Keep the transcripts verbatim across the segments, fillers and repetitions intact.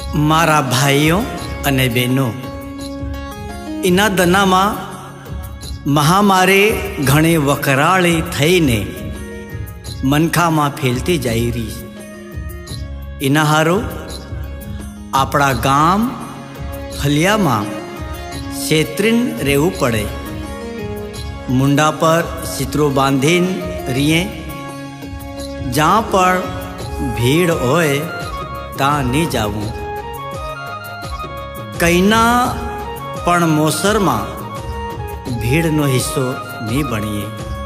मारा भाईओ अने बहनों, इना दना में महामारी घणी वकराळी थईने मनखा में फैलती जाई रही। इना हारो आपड़ा गाम फलिया में छेतरीन रहेवू पड़े। मुंडा पर सितरो बांधीन रिए, जहाँ पर भीड़ होए ता नहीं जावू। कईना पण मोसर में भीड़ नो हिस्सो नहीं बनिए।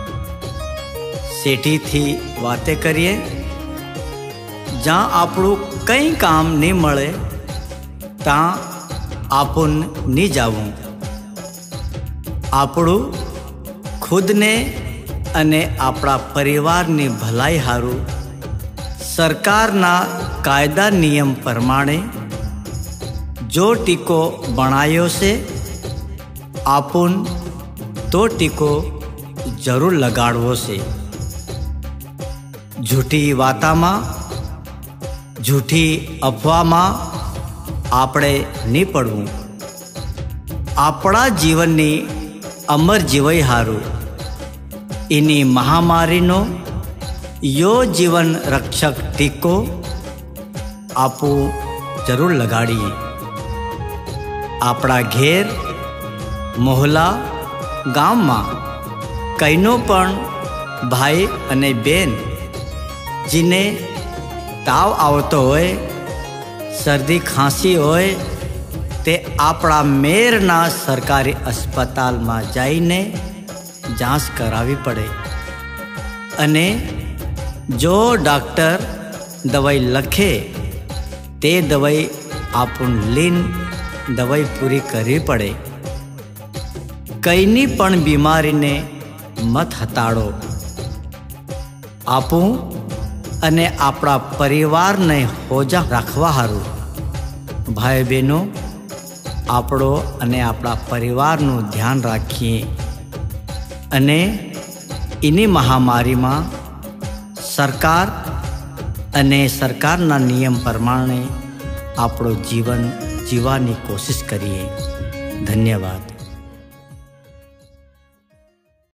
सेठी थी वाते करिए, जहाँ आपणु कई काम नहीं मळे ता आपुन नहीं जावू। आपणु खुद ने अने आपड़ा परिवार नी भलाई हारू सरकारना कायदा नियम प्रमाणे जो टीको बनायो से आपुन तो टीको जरूर लगाड़वो से। झूठी वाता में, झूठी अफवा में आपणे नहीं पड़वू। आपड़ा जीवननी अमर जीवई हारू इनी महामारी नो यो जीवन रक्षक टीको आपू जरूर लगाड़िए। आपड़ा घेर मोहल्ला गाम में कईनो पण भाई अने बेन जिने ताव आवतो होय, सर्दी खांसी होय, ते आपड़ा मेरना सरकारी अस्पताल में जाइने जांच करावी पड़े। अने जो डॉक्टर दवाई लखे ते दवाई आपुन लीन दवाई पूरी करवी पड़े। कईनी पण बीमारी ने मत हताड़ो। आपू अने आपड़ा परिवार ने होजा राखवा हारू भाई बहनों आपड़ो अने आपड़ा परिवार नु ध्यान राखिए। अने इनी महामारी में सरकार अने सरकारना नियम प्रमाणे आपड़ो जीवन जीवानी कोशिश करिए। धन्यवाद।